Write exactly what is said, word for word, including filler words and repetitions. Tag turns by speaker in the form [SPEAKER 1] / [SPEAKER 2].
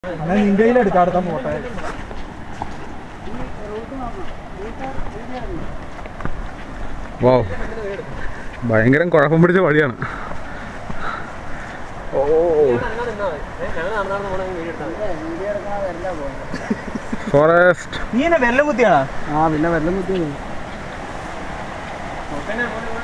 [SPEAKER 1] നിന്റെ എടുക്കാം അടുത്ത പോട്ടെ.
[SPEAKER 2] വൗ, ഭയങ്കര കുഴപ്പം പിടിച്ച വഴിയാണ്. ഓ ഫോറസ്റ്റ്.
[SPEAKER 1] നീ എന്നെ വെള്ളം കുത്തിയാണോ?
[SPEAKER 3] ആ പിന്നെ വെള്ളം കുത്തി.